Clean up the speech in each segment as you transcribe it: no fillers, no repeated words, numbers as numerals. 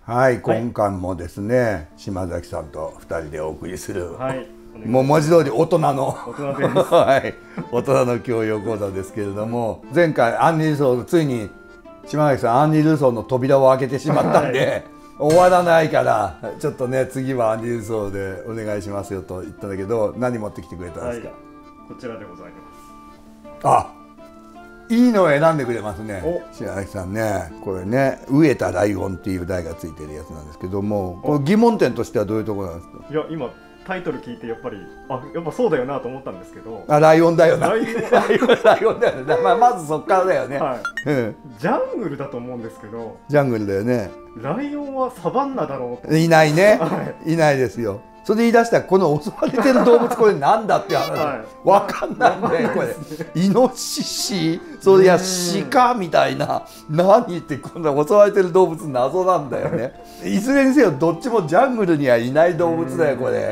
はい、今回もですね、島崎さんと2人でお送りする、 はい、 もう文字通り大人の大人です。 はい、大人の教養講座ですけれども、前回アンリ・ルソー、ついに島崎さんアンリ・ルソーの扉を開けてしまったんで、終わらないからちょっとね、次はアンリ・ルソーでお願いしますよと言ったんだけど、何持ってきてくれたんですか？ はい、こちらでございます。 あ、いいのを選んでくれますね、島崎さんね。これね、飢えたライオンっていう題がついてるやつなんですけども、これ疑問点としてはどういうところなんですか？ いや、今タイトル聞いてやっぱぱそうだよなと思ったんですけど、 ライオンだよな、 ライオンだよね、まずそっからだよね、 はい、ジャングルだと思うんですけど、 ジャングルだよね。 ライオンはサバンナだろうと。 いないね、 はい、 いないですよ。それで言い出したら、この襲われてる動物これなんだって話、はい、分かんないんだよこれ。イノシシ、それや鹿みたいな、何言ってこんな襲われてる動物謎なんだよね。いずれにせよどっちもジャングルにはいない動物だよこれ。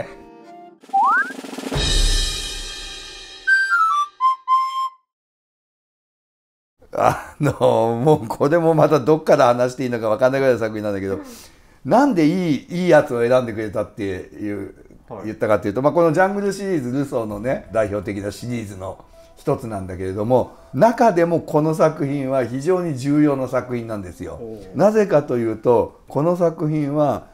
もうこれもまたどっから話していいのか分かんないぐらいの作品なんだけど、なんでいいやつを選んでくれたっていう言ったかっていうと、このジャングルシリーズ、ルソーのね代表的なシリーズの一つなんだけれども、中でもこの作品は非常に重要な作品なんですよ。なぜかというと、この作品は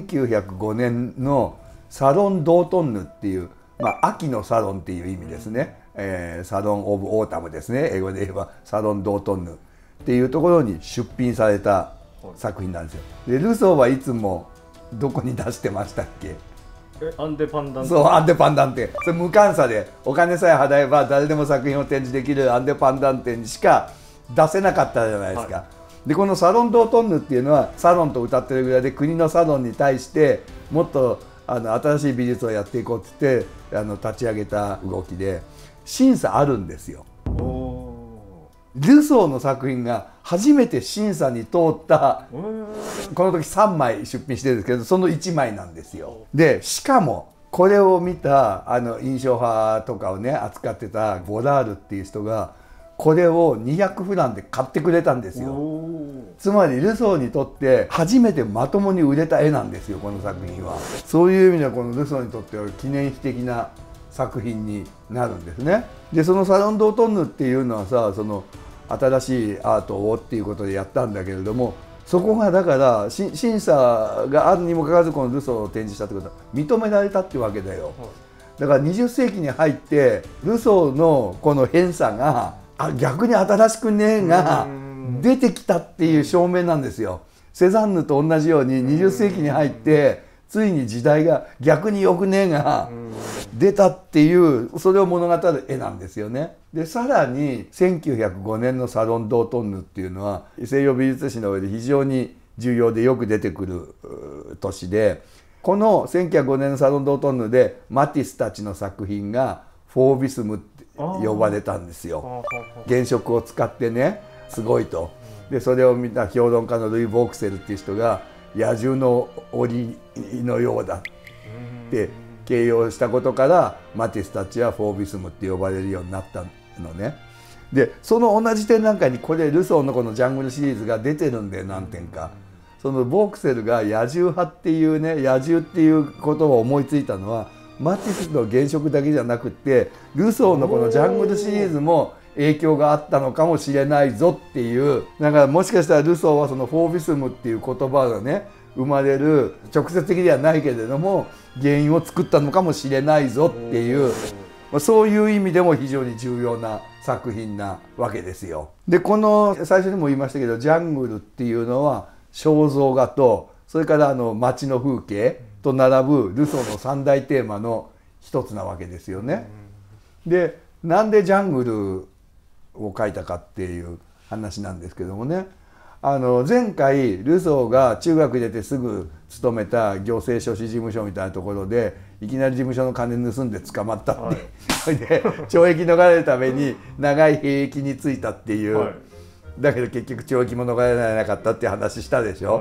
1905年のサロン・ドートンヌっていう、秋のサロンっていう意味ですね、サロン・オブ・オータムですね、英語で言えばサロン・ドートンヌっていうところに出品された作品なんですよ。でルソーはいつもどこに出してましたっけ？ アンデパンダンテ。 そう、アンデパンダンテ。それ無監査でお金さえ払えば誰でも作品を展示できるアンデパンダンテにしか出せなかったじゃないですか、はい、でこのサロン・ドートンヌっていうのはサロンと歌ってるぐらいで、国のサロンに対してもっと新しい美術をやっていこうって言って立ち上げた動きで、審査あるんですよ。ルソーの作品が初めて審査に通った、この時3枚出品してるんですけど、その1枚なんですよ。でしかもこれを見た印象派とかをね扱ってたボラールっていう人がこれを200フランで買ってくれたんですよ。つまりルソーにとって初めてまともに売れた絵なんですよ、この作品は。そういう意味ではこのルソーにとっては記念碑的な作品になるんですね。でそのサロン・ドートンヌっていうのはさ、その新しいアートをっていうことでやったんだけれども、そこがだから審査があるにもかかわらずこのルソーを展示したってことは認められたってわけだよ。だから20世紀に入ってルソーのこの偏差が逆に新しくねえが出てきたっていう証明なんですよ。セザンヌと同じように20世紀に入ってついに時代が逆によくねえが出たっていう、それを物語る絵なんですよね。でさらに1905年のサロン・ドートンヌっていうのは西洋美術史の上で非常に重要でよく出てくる年で、この1905年のサロン・ドートンヌでマティスたちの作品がフォービスムって呼ばれたんですよ。原色を使ってね、すごいと。でそれを見た評論家のルイ・ボークセルっていう人が野獣の檻のようだって形容したことから、マティスたちはフォービスムって呼ばれるようになったのね。でその同じ展覧会にこれルソーのこのジャングルシリーズが出てるんで、何点か。そのボークセルが野獣派っていうね、野獣っていうことを思いついたのはマティスの原色だけじゃなくって、ルソーのこのジャングルシリーズも影響があったのかもしれないぞっていう。だからもしかしたらルソーはそのフォービスムっていう言葉がね生まれる直接的ではないけれども原因を作ったのかもしれないぞっていう、そういう意味でも非常に重要な作品なわけですよ。でこの最初にも言いましたけど、ジャングルっていうのは肖像画とそれから街の風景と並ぶルソーの三大テーマの一つなわけですよね。でなんでジャングルを描いたかっていう話なんですけどもね、前回ルソーが中学出てすぐ勤めた行政書士事務所みたいなところでいきなり事務所の金盗んで捕まったって、はい、それで懲役逃れるために長い兵役に就いたっていう、はい、だけど結局懲役も逃れられなかったっていう話したでしょ、はい、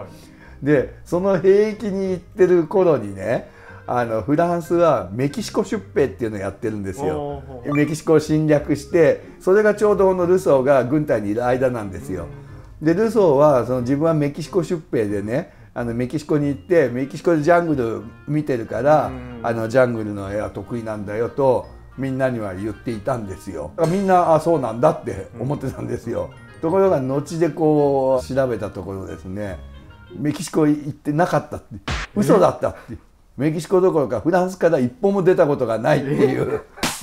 でその兵役に行ってる頃にね、フランスはメキシコ出兵っていうのをやってるんですよ。メキシコを侵略して、それがちょうどルソーが軍隊にいる間なんですよ。でルソーはその自分はメキシコ出兵でねメキシコに行ってメキシコでジャングル見てるからジャングルの絵は得意なんだよとみんなには言っていたんですよ。みんなそうなんだって思ってたんですよ。ところが後でこう調べたところですね、メキシコ行ってなかったって、嘘だったって、メキシコどころかフランスから一歩も出たことがないっていう。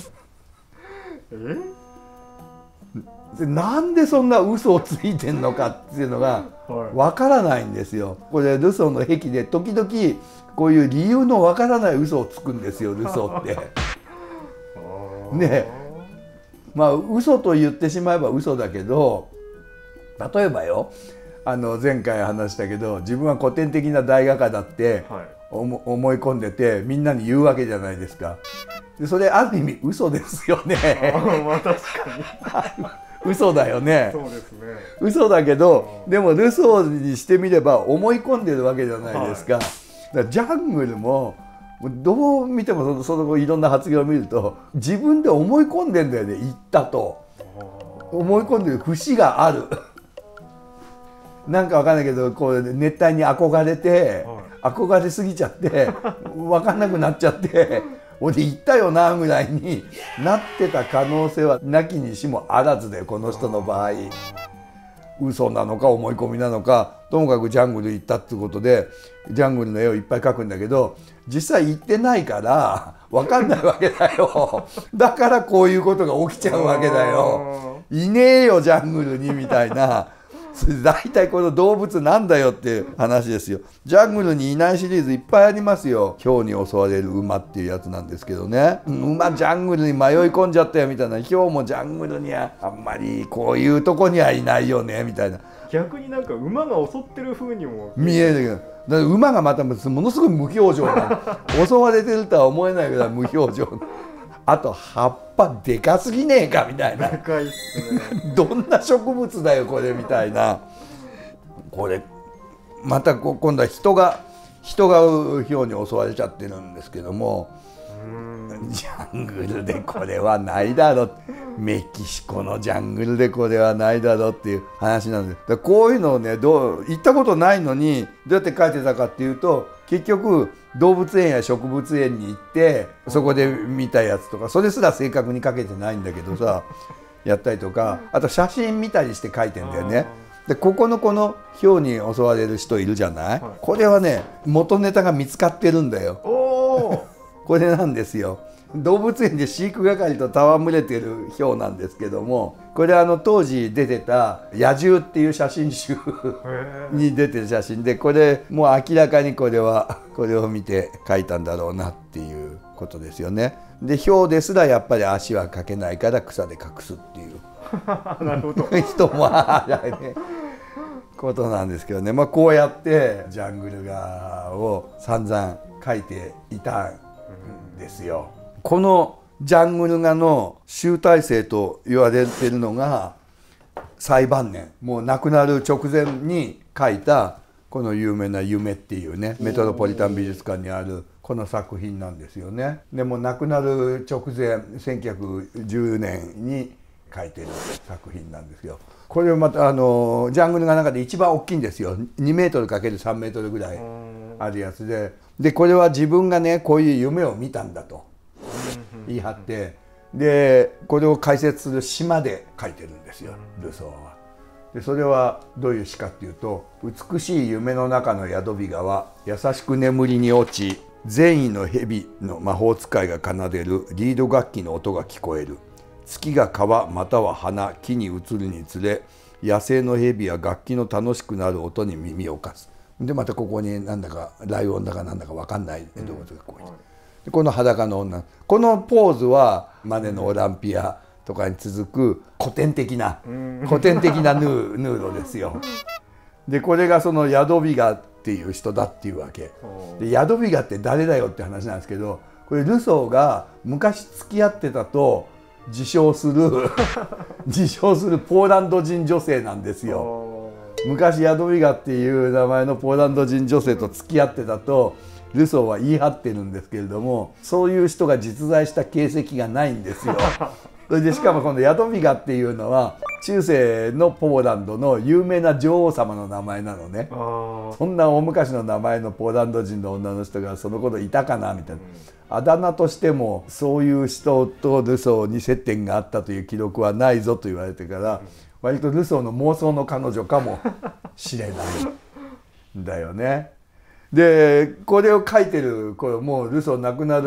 でなんでそんな嘘をついてんのかっていうのがわからないんですよ。これルソーの癖で時々こういう理由のわからない嘘をつくんですよルソーって。ね、まあ嘘と言ってしまえば嘘だけど、例えばよ、前回話したけど自分は古典的な大画家だって思い込んでてみんなに言うわけじゃないですか。でそれある意味嘘ですよね。 まあ確かに嘘だよね。 そうですね。 嘘だけどでもルソーにしてみれば思い込んでるわけじゃないですか。だからジャングルもどう見てもそのいろんな発言を見ると自分で思い込んでんだよね。言ったと思い込んでる節がある。なんかわかんないけどこう熱帯に憧れて、憧れすぎちゃって分かんなくなっちゃって俺言ったよなぐらいになってた可能性はなきにしもあらずで、この人の場合嘘なのか思い込みなのか、ともかくジャングル行ったってことでジャングルの絵をいっぱい描くんだけど実際行ってないから分かんないわけだよ。だからこういうことが起きちゃうわけだよ。いねえよジャングルにみたいな。大体この動物なんだよっていう話ですよ。ジャングルにいないシリーズいっぱいありますよ。豹に襲われる馬っていうやつなんですけどね、馬ジャングルに迷い込んじゃったよみたいな、豹もジャングルにはあんまりこういうとこにはいないよねみたいな。 逆になんか馬が襲ってる風にも見えるけど、だから馬がまたものすごい無表情な襲われてるとは思えないぐらい無表情。あと葉っぱでかすぎねえかみたいな。 でかいっすね。 どんな植物だよこれみたいな。これまた今度は人が豹に襲われちゃってるんですけども、ジャングルでこれはないだろう、メキシコのジャングルでこれはないだろうっていう話なんです。だこういうのをね行ったことないのにどうやって描いてたかっていうと、結局動物園や植物園に行ってそこで見たやつとか、それすら正確に描けてないんだけどさやったりとか、あと写真見たりして描いてんだよね。でこの豹に襲われる人いるじゃない、これはね元ネタが見つかってるんだよ。これなんですよ。動物園で飼育係と戯れてる豹なんですけども、これ当時出てた「野獣」っていう写真集に出てる写真で、これもう明らかにこれを見て描いたんだろうなっていうことですよね。で豹ですらやっぱり足は描けないから草で隠すっていうなるほど人もあるねことなんですけどね。まあこうやってジャングル画を散々描いていたんですよ。このジャングル画の集大成と言われているのが最晩年、もう亡くなる直前に描いたこの有名な「夢」っていうね、メトロポリタン美術館にあるこの作品なんですよね。でも亡くなる直前1910年に描いてる作品なんですよ。これまたジャングル画の中で一番大きいんですよ。2メートル ×3 メートルぐらいあるやつで、これは自分がねこういう夢を見たんだと言い張って、でこれを解説する詩まで書いてるんですよルソーは。でそれはどういう詩かっていうと「美しい夢の中の宿日がは優しく眠りに落ち、善意の蛇の魔法使いが奏でるリード楽器の音が聞こえる。月が川または花木に移るにつれ、野生の蛇は楽器の楽しくなる音に耳を貸す」でまたここになんだかライオンだかなんだか分かんない動物がこういて、でこの裸の女、このポーズはマネのオランピアとかに続く古典的なヌードですよ。でこれがそのヤドビガっていう人だっていうわけで、ヤドビガって誰だよって話なんですけど、これルソーが昔付き合ってたと自称するポーランド人女性なんですよ。昔ヤドビガっていう名前のポーランド人女性と付き合ってたとルソーは言い張ってるんですけれども、そういう人が実在した形跡がないんですよ。それでしかもこのヤドビガっていうのは中世のポーランドの有名な女王様の名前なのね。そんな大昔の名前のポーランド人の女の人がその頃いたかなみたいな。あだ名としてもそういう人とルソーに接点があったという記録はないぞと言われてから、割とルソーの妄想の彼女かもしれないんだよね。でこれを書いてるこれもうルソー亡くなる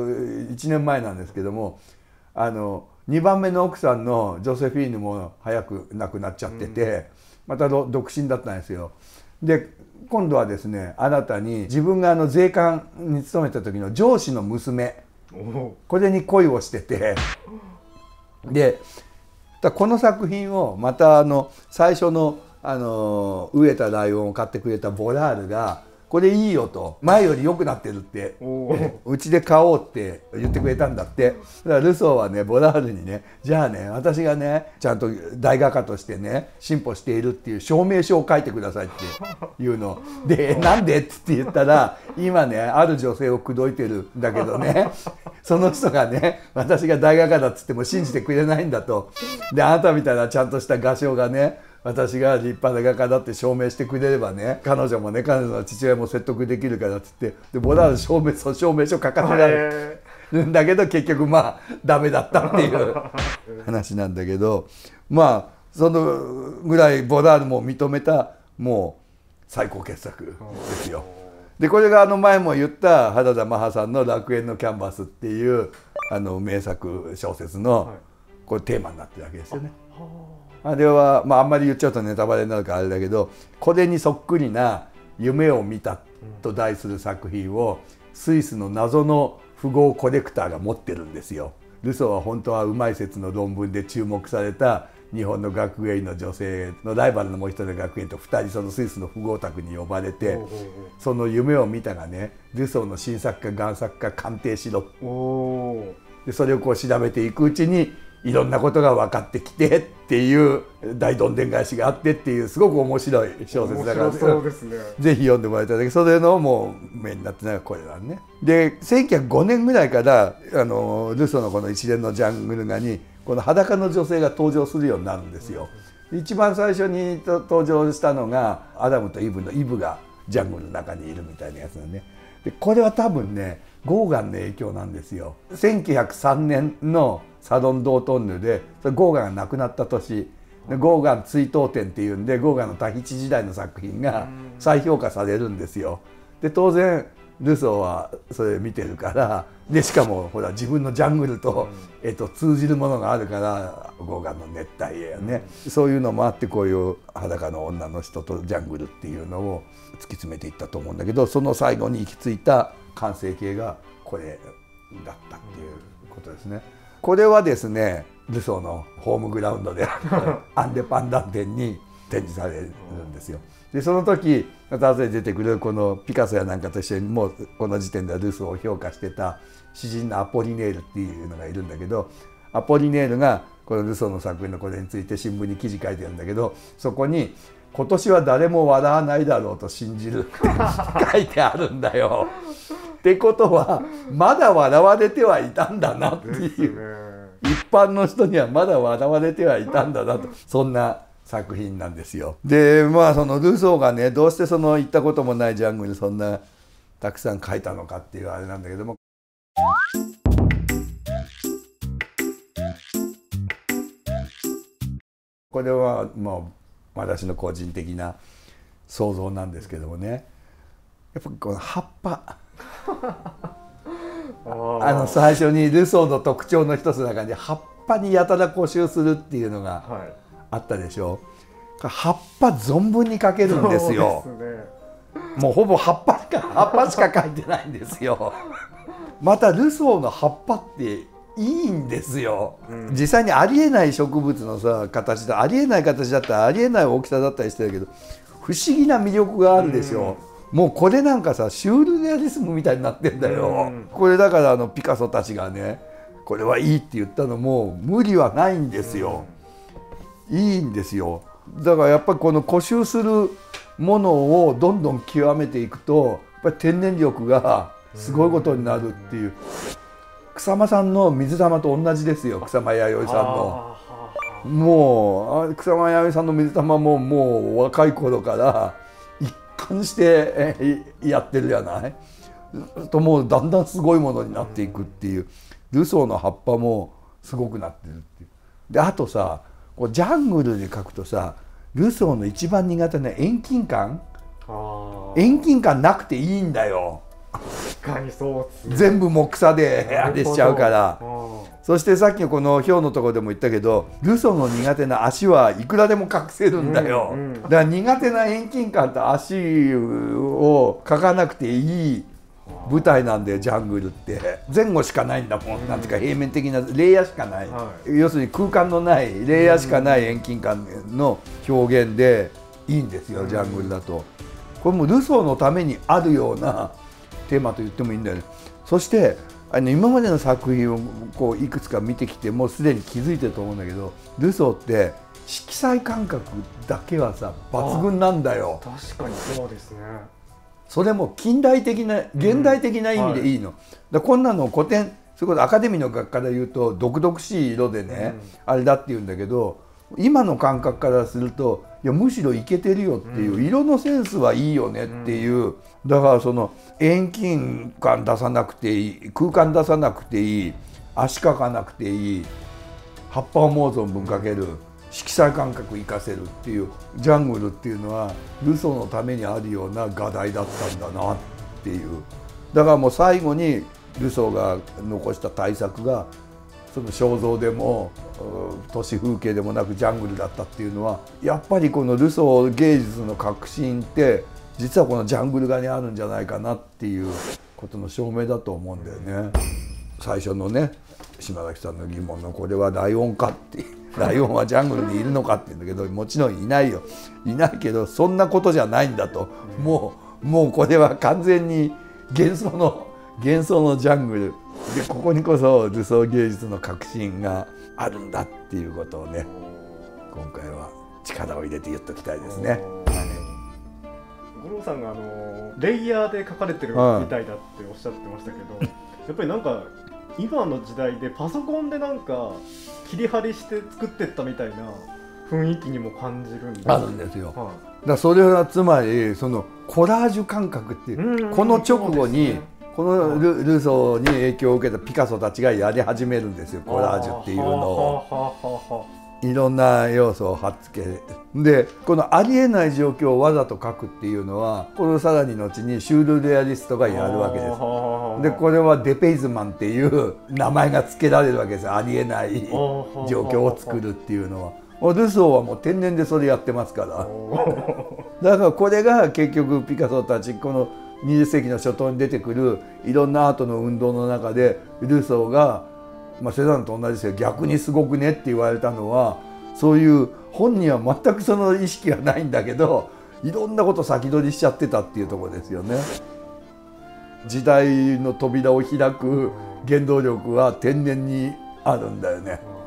1年前なんですけども、2番目の奥さんのジョセフィーヌも早く亡くなっちゃってて、また独身だったんですよ。で今度はですね、新たに自分が税関に勤めた時の上司の娘、これに恋をしてて、でこの作品をまた最初の飢えたライオンを買ってくれたボラールがこれいいよと、前より良くなってるってうちで買おうって言ってくれたんだって。だからルソーはねボラールにね、じゃあね私がねちゃんと大画家としてね進歩しているっていう証明書を書いてくださいっていうので、なんでって言ったら、今ねある女性を口説いてるんだけどね、その人がね私が大画家だっつっても信じてくれないんだと。であなたみたいなちゃんとした画商がね私が立派な画家だって証明してくれればね、彼女もね彼女の父親も説得できるからっつって、でボラール証明書書かせられるんだけど、結局まあダメだったっていう話なんだけど、まあそのぐらいボラールも認めたもう最高傑作ですよ。でこれが前も言った原田マハさんの「楽園のキャンバス」っていう名作小説のこれテーマになってるわけですよね。あれは、まあ、あんまり言っちゃうとネタバレになるからあれだけど、これにそっくりな「夢を見た」と題する作品をスイスの謎の富豪コレクターが持ってるんですよ。ルソーは本当はうまい説の論文で注目された日本の学芸員の女性のライバルのもう一人の学芸員と2人そのスイスの富豪宅に呼ばれて、その夢を見たがねルソーの新作か贋作か鑑定しろで、それをこう調べていくうちにいろんなことが分かってきてっていう大どんでん返しがあってっていうすごく面白い小説だから、 そうですね、 ぜひ読んでもらいたいんだけど、それのもうメインになってないのがこれなんね。で1905年ぐらいからルソーのこの一連のジャングル画にこの裸の女性が登場するようになるんですよ。一番最初に登場したのがアダムとイブのイブがジャングルの中にいるみたいなやつなんで、でこれは多分ねゴーガンの影響なんですよ。1903年のサロン・ドートンヌでゴーガンが亡くなった年、ゴーガン追悼展っていうんでゴーガンのタヒチ時代の作品が再評価されるんですよ。で当然ルソーはそれ見てるから、でしかもほら自分のジャングルと、通じるものがあるから、ゴーガンの熱帯やね、そういうのもあってこういう裸の女の人とジャングルっていうのを突き詰めていったと思うんだけど、その最後に行き着いた完成形がこれだったっていうことですね。これはですねルソーのホームグラウンドでアンデパンダン展に展示されるんですよ。でその時また後で出てくるこのピカソやなんかと一緒にもうこの時点ではルソーを評価してた詩人のアポリネールっていうのがいるんだけど、アポリネールがこのルソーの作品のこれについて新聞に記事書いてるんだけど、そこに「今年は誰も笑わないだろうと信じる」って書いてあるんだよ。ってことはまだ笑われてはいたんだなっていう、一般の人にはまだ笑われてはいたんだなと、そんな作品なんですよ。でまあそのルソーがねどうしてその行ったこともないジャングルにそんなたくさん書いたのかっていうあれなんだけども、これはもう私の個人的な想像なんですけどもね、やっぱこの葉っぱ最初にルソーの特徴の一つの中に葉っぱにやたら固執するっていうのがあったでしょ。葉っぱ存分に描けるんですよ。そうですね、もうほぼ葉っぱしか描いてないんですよ。またルソーの葉っぱっていいんですよ、実際にありえない植物のさ形だ、ありえない形だったらありえない大きさだったりしてるけど不思議な魅力があるでしょ。もうこれなんかさシュールレアリスムみたいになってんだよ。これだからピカソたちがねこれはいいって言ったのも無理はないんですよ。いいんですよ。だからやっぱりこの固執するものをどんどん極めていくとやっぱり天然力がすごいことになるっていう、草間さんの水玉と同じですよ。草間彌生さんのもう草間彌生さんの水玉ももう若い頃から一貫してやってるじゃない。ともうだんだんすごいものになっていくっていう、ルソーの葉っぱもすごくなってるっていう。であとさ、こうジャングルで描くとさ、ルソーの一番苦手な遠近感、遠近感なくていいんだよ。 確かにそうですね。 全部もう草であれしちゃうから。そしてさっきのこの表のところでも言ったけど、ルソーの苦手な足はいくらでも隠せるんだよ。だから苦手な遠近感と足を描かなくていい舞台なんだよ、ジャングルって。前後しかないんだもん、なんていうか平面的なレイヤーしかない、要するに空間のないレイヤーしかない遠近感の表現でいいんですよ、ジャングルだと。これもルソーのためにあるようなテーマと言ってもいいんだよね。そして今までの作品をこういくつか見てきてもうすでに気づいてると思うんだけど、ルソーって色彩感覚だけはさ抜群なんだよ。 確かにそうですね。 それも近代的な現代的な意味でいいの、だこんなの古典、それこそアカデミーの学科で言うと毒々しい色でね、あれだって言うんだけど、今の感覚からするといやむしろイケてるよっていう、色のセンスはいいよねっていう、だからその遠近感出さなくていい、空間出さなくていい、足描かなくていい、葉っぱをもう存分描ける、色彩感覚生かせるっていうジャングルっていうのはルソーのためにあるような画題だったんだなっていう。だからもう最後にルソーが残した大作がその肖像でも都市風景でもなくジャングルだったっていうのは、やっぱりこのルソー芸術の革新って実はこのジャングル画にあるんじゃないかなっていうことの証明だと思うんだよね。最初のね島崎さんの疑問のこれはライオンかってライオンはジャングルにいるのかって言うんだけど、もちろんいないよ、いないけどそんなことじゃないんだと、もうこれは完全に幻想のジャングルで、ここにこそルソー芸術の革新があるんだっていうことをね、今回は力を入れて言っときたいですね。 五郎さんがレイヤーで描かれてるみたいだっておっしゃってましたけど、やっぱりなんか今の時代でパソコンでなんか切り張りして作ってったみたいな雰囲気にも感じるんです。 あるんですよ、だからそれはつまりそのコラージュ感覚っていう、この直後にこのルソーに影響を受けたピカソたちがやり始めるんですよ、コラージュっていうのを。いろんな要素を貼っつけで、このありえない状況をわざと描くっていうのはこのさらに後にシュールレアリストがやるわけです。でこれはデペイズマンっていう名前が付けられるわけです。ありえない状況を作るっていうのは。ルソーはもう天然でそれやってますから。だからこれが結局ピカソたちこの20世紀の初頭に出てくるいろんなアートの運動の中でルソーがセザンと同じですけど逆にすごくねって言われたのは、そういう本人は全くその意識はないんだけどいろんなこと先取りしちゃってたっていうところですよね。時代の扉を開く原動力は天然にあるんだよね。